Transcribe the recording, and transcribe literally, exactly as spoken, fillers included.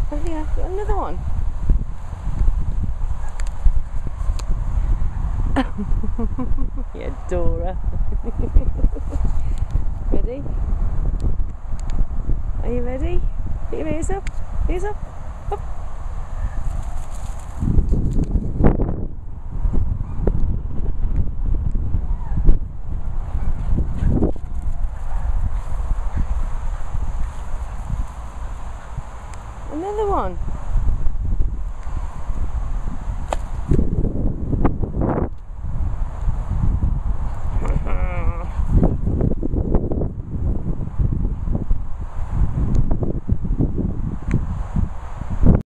Oh yeah, get another one. Yeah, Dora. Ready? Are you ready? Get your ears up. Ears up.